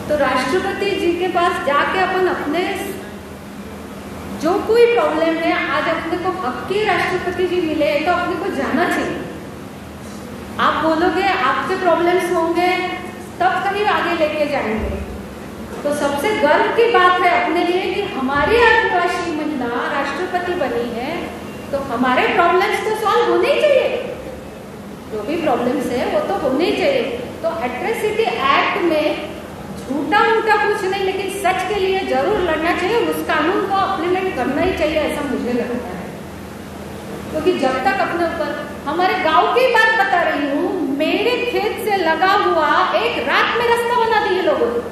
तो राष्ट्रपति जी के पास जाके अपन अपने जो कोई प्रॉब्लम है, आज अपने को हक के राष्ट्रपति जी मिले तो अपने को जाना चाहिए। आप बोलोगे आपसे प्रॉब्लम्स होंगे तब कहीं आगे लेके जाएंगे। तो सबसे गर्व की बात है अपने लिए कि हमारी आदिवासी महिला राष्ट्रपति बनी है, तो हमारे प्रॉब्लम्स तो सॉल्व होने ही चाहिए। जो भी प्रॉब्लम्स है वो तो होने ही चाहिए। तो एट्रोसिटी एक्ट में झूठा मूठा कुछ नहीं, लेकिन सच के लिए जरूर लड़ना चाहिए। उस कानून को इम्प्लीमेंट करना ही चाहिए, ऐसा मुझे लगता है। क्योंकि जब तक अपने ऊपर, हमारे गांव की बात बता रही हूँ, मेरे खेत से लगा हुआ एक रात में रास्ता बना दिए लोगों ने,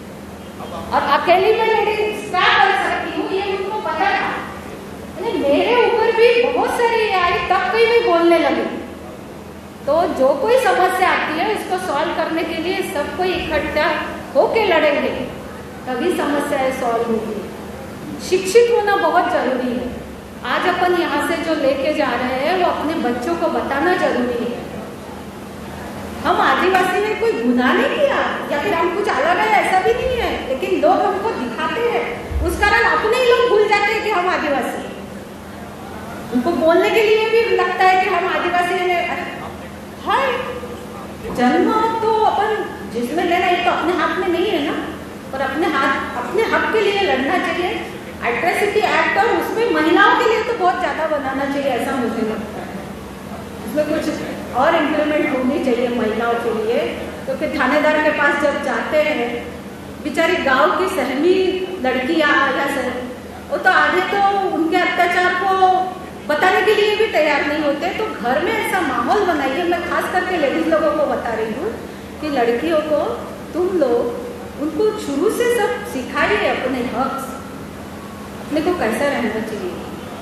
और अकेली में लेडीज क्या कर सकती हूँ ये उनको पता था। मेरे ऊपर भी बहुत सारी आई, तब कोई भी बोलने लगे। तो जो कोई समस्या आती है उसको सॉल्व करने के लिए सबको इकट्ठा होके लड़ेंगे, तभी समस्याएं सॉल्व होगी। शिक्षित होना बहुत जरूरी है। आज अपन यहाँ से जो लेके जा रहे हैं वो अपने बच्चों को बताना जरूरी है। हम आदिवासी ने कोई गुनाह नहीं किया या फिर हम कुछ अलग है, ऐसा भी नहीं है, लेकिन लोग हमको दिखाते हैं, उस कारण अपने ही लोग भूल जाते हैं कि हम आदिवासी हैं। उनको बोलने के लिए भी लगता है कि हम आदिवासी हैं। हाय, जन्म तो अपन जिसमें लेना है तो अपने हाथ में नहीं है ना, पर अपने हक के लिए लड़ना चाहिए। एट्रोसिटी एक्ट और उसमें महिलाओं के लिए तो बहुत ज्यादा बनाना चाहिए, ऐसा मुझे लगता है। उसमें कुछ और इम्प्लीमेंट होनी चाहिए महिलाओं के लिए, क्योंकि थानेदार के पास जब जाते हैं बेचारी गांव की सहमी लड़कियां या वो तो आधे तो उनके अत्याचार को बताने के लिए भी तैयार नहीं होते। तो घर में ऐसा माहौल बनाइए। मैं खास करके लेडीज लोगों को बता रही हूँ कि लड़कियों को तुम लोग उनको शुरू से सब सिखाइए अपने हक, अपने को कैसा रहना चाहिए।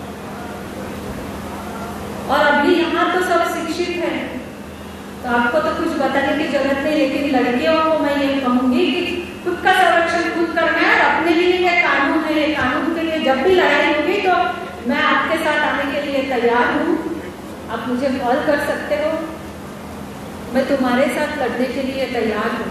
और अभी यहाँ तो सब शिक्षित है तो आपको तो कुछ बताने की जरूरत नहीं, लेकिन लड़कियों को मैं ये कहूंगी कि खुद का संरक्षण खुद करना है। और अपने लिए ये कानून है, ये कानून के लिए जब भी लड़ाई होगी तो मैं आपके साथ आने के लिए तैयार हूँ। आप मुझे कॉल कर सकते हो, मैं तुम्हारे साथ लड़ने के लिए तैयार हूँ।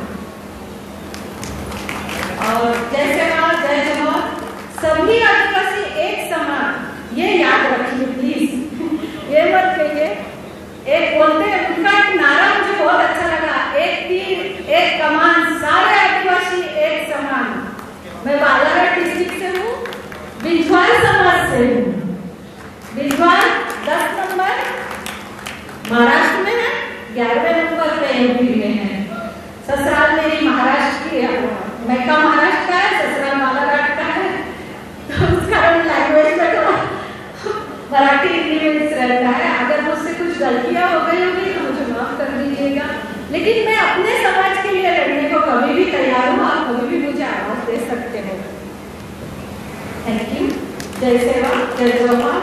और जय जवान जय जवान, सभी आदिवासी एक समान, ये याद रखिए प्लीज। ये मत कहिए, एक बोलते हैं उनका एक नारा मुझे बहुत अच्छा लगा, एक तीर एक कमान, सारे आदिवासी एक समान। मैं बालाघाट डिस्ट्रिक्ट से हूँ, बिजवाल समाज से हूँ। बिजवाल 10 नंबर महाराष्ट्र में है, 11वें नंबर पे यूपी में है। ससुराल मेरी महाराष्ट्र की है, मैका महाराष्ट्र का है, ससुराल बालाघाट का है। तो उस कारण लैंग्वेज में थोड़ा मराठी इन्फ्लुएंस रहता है। अगर मुझसे कुछ गलतियां हो गई होगी तो मुझे माफ कर दीजिएगा, लेकिन मैं अपने समाज के लिए लड़ने को कभी भी तैयार हूँ। आप कभी भी मुझे आवाज दे सकते हो। Thank you. जय सेवा जय जवान।